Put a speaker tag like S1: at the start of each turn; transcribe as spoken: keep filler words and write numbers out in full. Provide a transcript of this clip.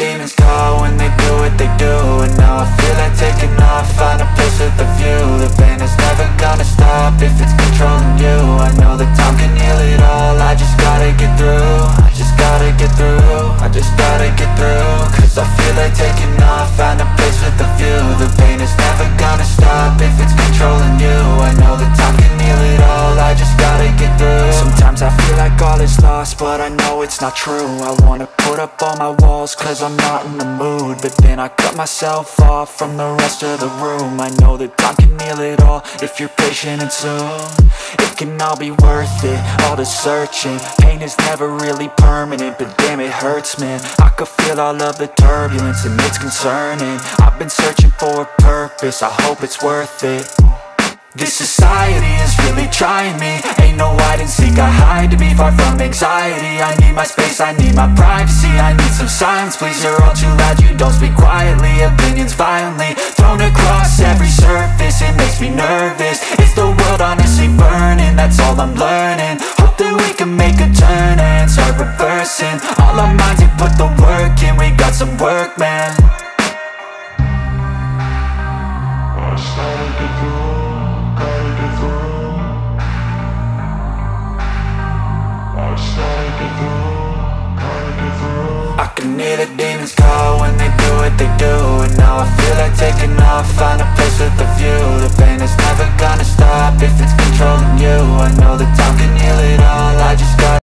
S1: demons call when they do what they do. And now I feel like taking off, find a place with a view. The pain is never gonna stop if it's controlling you. I know that time can heal it all, I just gotta get through. I just gotta get through, I just gotta get through. Cause I feel like taking off, find a place with a view. The pain is never gonna stop if it's controlling you. I know that time can heal it all, I just gotta get through. Sometimes I feel like all is lost, but I know it's not true. I wanna put up all my walls cause I'm not in the mood, but then I cut myself off from the rest of the room. I know that time can heal it all if you're patient and soon it can all be worth it, all the searching. Pain is never really permanent, but damn it hurts, man. I could feel all of the turbulence and it's concerning. I've been searching for a purpose, I hope it's worth it. This society is really trying me. Ain't no hide and seek, I hide to be far from anxiety. I need my space, I need my privacy. I need some silence, please, you're all too loud. You don't speak quietly, opinions violently thrown across every surface. It makes me nervous, is the world honestly burning? That's all I'm learning. Hope that we can make a turn and start reversing all our minds and put the work in. We got some work, man. I just gotta get through, gotta get through. I just gotta get through, gotta get through. I can hear the demons call when they do what they do. And now I feel like taking off, find a place with a view. The pain is never gonna stop if it's controlling you. I know that time can heal it all, I just gotta